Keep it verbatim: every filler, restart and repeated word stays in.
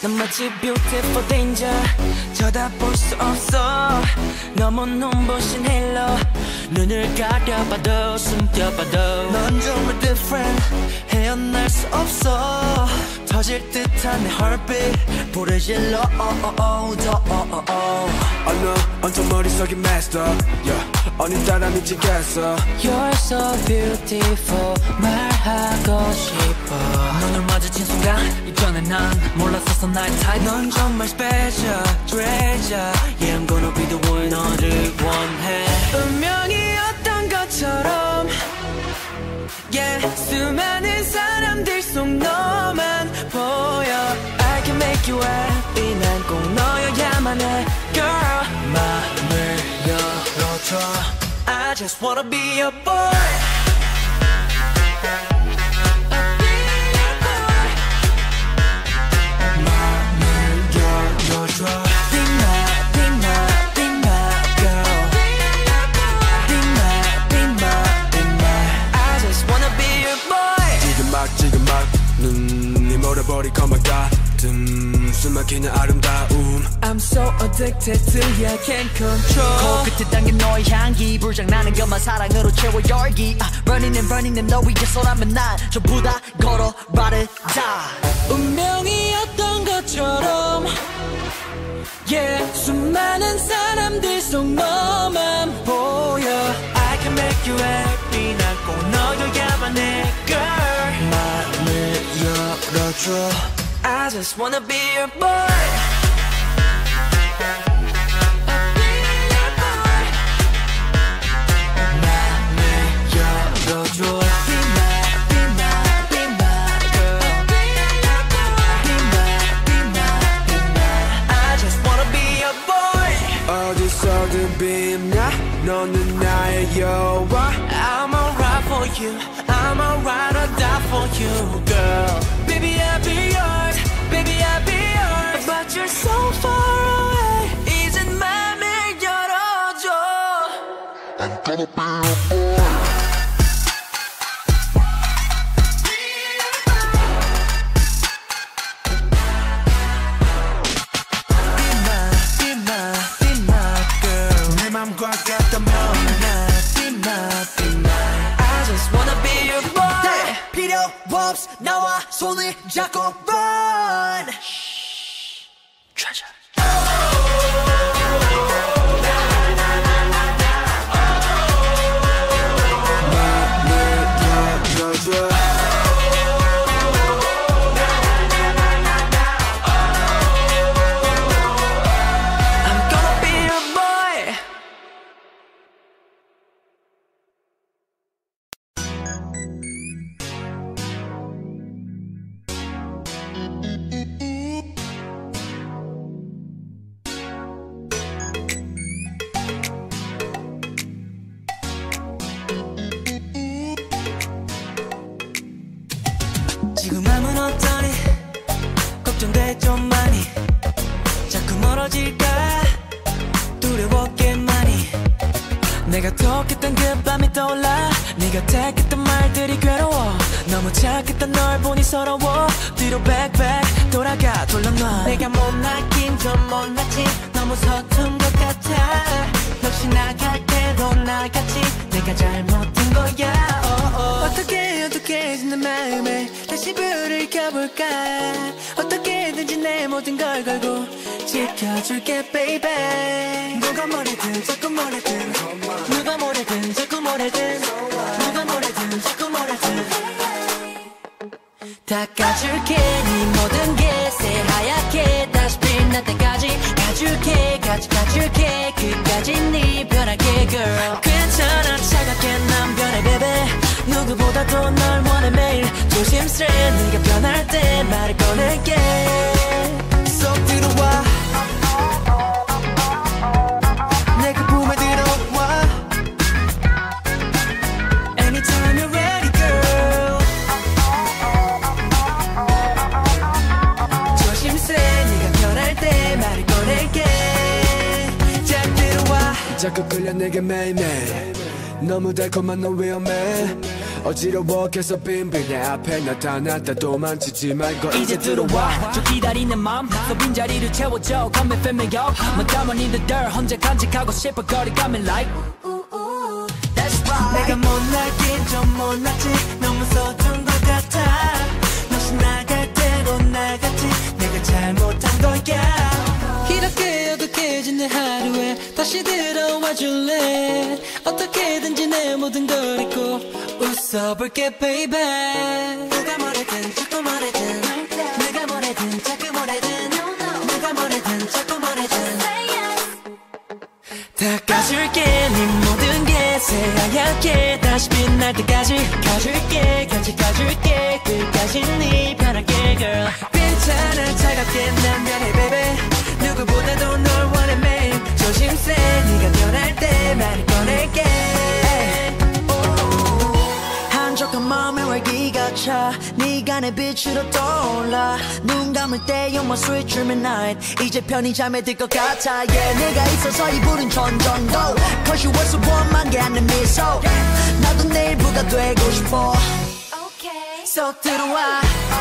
넌 마치 beautiful danger 쳐다볼 수 없어 너무 눈부신 halo 눈을 가려봐도 숨겨봐도 넌 정말 different 헤어날 수 없어 터질 듯한 내 heartbeat 불을 질러 oh oh oh 더 oh oh oh I know 온통 머릿속이 messed up yeah. 오늘따라 미치겠어 You're so beautiful 말하고 싶어 눈을 마주친 순간 이전에 난 몰랐었어 나의 type 넌 정말 special treasure Yeah I'm gonna be the one 너를 원해 운명이었던 것처럼 Yeah 수많은 사람들 속 너만 보여 I can make you happy 난 꼭 너여야만 해 Girl 마음을 열어줘 I just wanna be your boy 지금 막 눈이 멀어버릴 것만 같은 숨막히는 아름다움 I'm so addicted to you, I can't control 코끝에 당긴 너의 향기 불장나는 것만 사랑으로 채워 열기 uh, Running and running and 너 위해서라면 난 전부 다 걸어 바르다 운명이었던 것처럼 Yeah 수많은 사람들 속 너만 보여 I can make you happy 난 꼭 너여야만 해 Girl 마음을 열어줘 I just wanna be your boy 어디서든 빛나 너는 나의 여왕 I'm alright for you I'm alright or die for you girl Baby I'll be yours Baby I'll be yours But you're so far away 이젠 맘을 열어줘 I'm gonna be your boy 나와 손을 잡고 run Treasure I'm gonna be your boy 지금 마음은 어떠니 걱정돼 좀 많이 자꾸 멀어질까 두려웠게 많이 내가 톡했던 그 밤이 떠올라 네가 택했던 말들이 괴로워 너무 착했던 널 보니 서러워 뒤로 백백 돌아가 돌려놔 내가 못났긴 좀 못났지 너무 서툰 것 같아 역시 나갈 때도 나같이 내가 잘못한 거야 oh, oh. 어떻게 어떻게 내 마음에 다시 불을 켜볼까 어떻게든지 내 모든 걸 걸고 지켜줄게 baby 누가 뭐래든 자꾸 뭐래든 누가 뭐래든 자꾸 뭐래든 누가 뭐래든 자꾸 뭐래든 닦아줄게 네 모든 게 새하얗게 다시 빛날 때까지 가줄게 가지 가줄게 끝까지 네 변하게 girl 괜찮아 차갑게 난 변해 baby 누구보다도 널 원해 매일 조심스레 네가 변할 때 말을 꺼낼게 쏙 들어와 내 그 품에 들어와 Anytime you're ready girl 조심스레 네가 변할 때 말을 꺼낼게 잘 들어와 자꾸 끌려 내게 매일매일 너무 달콤한 너 위험해 어지러워 계속 빈빈 내 앞에 나타났다 도망치지 말고 이제 들어와 저 기다리는 맘 너 빈자리를 채워줘 Come and fill me up 뭐 담은 이들 혼자 간직하고 싶어 거리감이 like That's right 내가 못나긴 좀 못났지 너무 서툰 것 같아 너시 나갈 대로 나갔지 내가 잘못한 거야 이렇게 어둑해진 내 하루에 다시 들어와 줄래 어떻게든지 내 모든 걸 잊고 웃어볼게 baby 누가 뭐래든 자꾸 뭐래든 내가 뭐래든 자꾸 뭐래든 누가 뭐래든 자꾸 뭐래든 다 가줄게 네 모든 게 새하얗게 다시 빛날 때까지 가줄게 같이 가줄게 끝까지 네 편하게 girl 괜찮아 차갑게 난 변해 baby 누구보다도 널 원해 매일 조심세 네가 변할 때 말을 꺼낼게 한적한 마음에 활기가 차 네가 내 빛으로 떠올라 눈 감을 때 you're my sweet dreaming night 이제 편히 잠에 들 것 같아 yeah 네가 있어서 이 불은 천정도 Cause you were so warm 만개 않는 미소 나도 내일부가 되고 싶어 쏙 들어와